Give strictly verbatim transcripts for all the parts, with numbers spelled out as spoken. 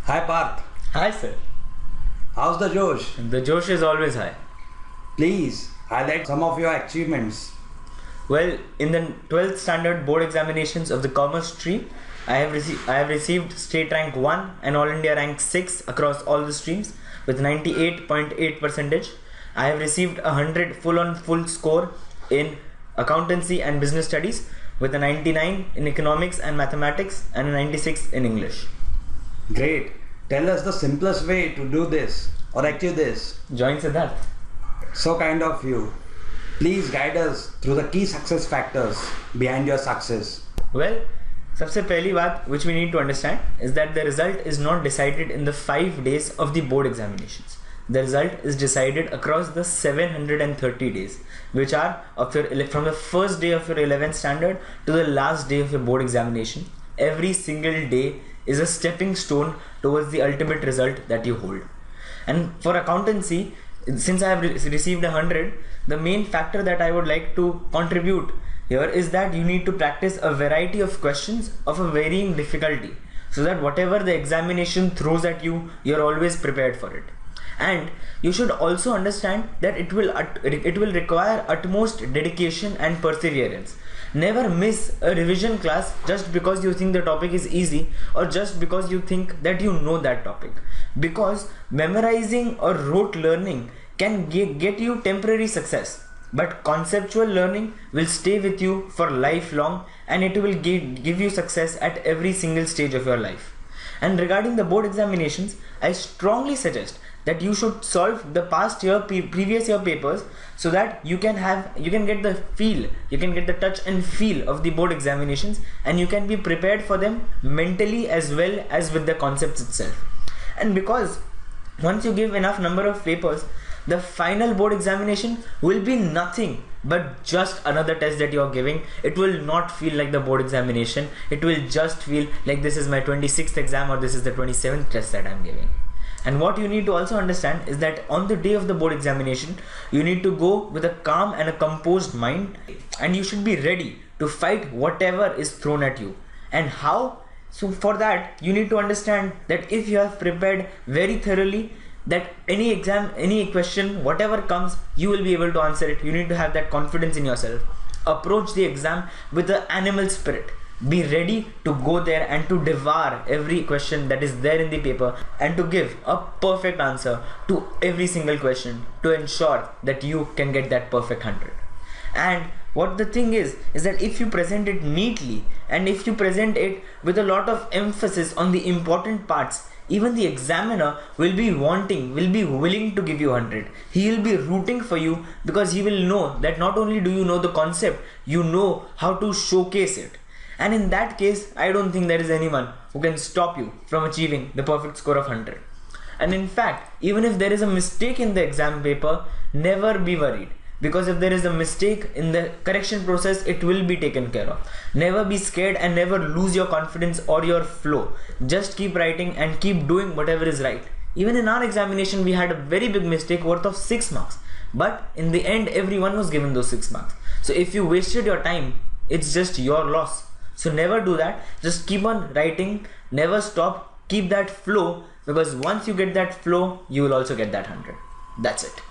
Hi Parth, Hi sir. how's the Josh? The Josh is always high. Please highlight some of your achievements. Well, in the twelfth standard board examinations of the commerce stream, I have received I have received state rank one and all India rank six across all the streams with ninety-eight point eight percentage. I have received a one hundred full on full score in accountancy and business studies with a ninety-nine in economics and mathematics and a ninety-six in English. Great. Tell us the simplest way to do this or achieve this. Join Siddharth. So kind of you. Please guide us through the key success factors behind your success. Well, सबसे पहली बात which we need to understand is that the result is not decided in the five days of the board examinations. The result is decided across the seven hundred thirty days, which are of your from the first day of your eleventh standard to the last day of your board examination. Every single day is a stepping stone towards the ultimate result that you hold. And for accountancy, since I have re- received a hundred, the main factor that I would like to contribute here is that you need to practice a variety of questions of a varying difficulty, so that whatever the examination throws at you, you're always prepared for it. And you should also understand that it will ut- it will require utmost dedication and perseverance. Never miss a revision class just because you think the topic is easy or just because you think that you know that topic, because memorizing or rote learning can ge- get you temporary success, but conceptual learning will stay with you for lifelong, and it will give, give you success at every single stage of your life. And regarding the board examinations, I strongly suggest that you should solve the past year pre- previous year papers, so that you can have you can get the feel, you can get the touch and feel of the board examinations, and you can be prepared for them mentally as well as with the concepts itself. And because once you give enough number of papers, the final board examination will be nothing but just another test that you are giving. It will not feel like the board examination. It will just feel like this is my twenty-sixth exam or this is the twenty-seventh test that I am giving. And what you need to also understand is that on the day of the board examination, you need to go with a calm and a composed mind, and you should be ready to fight whatever is thrown at you. And how? So for that, you need to understand that if you have prepared very thoroughly, that any exam, any question, whatever comes, you will be able to answer it. You need to have that confidence in yourself. Approach the exam with the animal spirit. Be ready to go there and to devour every question that is there in the paper, and to give a perfect answer to every single question to ensure that you can get that perfect hundred. And what the thing is, is that if you present it neatly and if you present it with a lot of emphasis on the important parts, even the examiner will be wanting, will be willing to give you one hundred. He will be rooting for you, because he will know that not only do you know the concept, you know how to showcase it. And in that case, I don't think there is anyone who can stop you from achieving the perfect score of one hundred. And in fact, even if there is a mistake in the exam paper, never be worried, because if there is a mistake in the correction process, it will be taken care of. Never be scared and never lose your confidence or your flow. Just keep writing and keep doing whatever is right. Even in our examination, we had a very big mistake worth of six marks. But in the end, everyone was given those six marks. So if you wasted your time, it's just your loss. So never do that. Just keep on writing. Never stop. Keep that flow, because once you get that flow, you will also get that one hundred. That's it.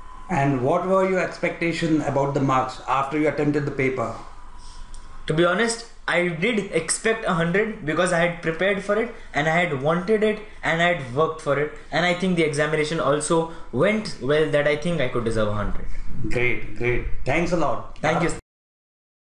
And what were your expectations about the marks after you attempted the paper? To be honest, I did expect one hundred, because I had prepared for it and I had wanted it and I had worked for it, and I think the examination also went well, that I think I could deserve one hundred. Great, great. Thanks a lot. Thank you.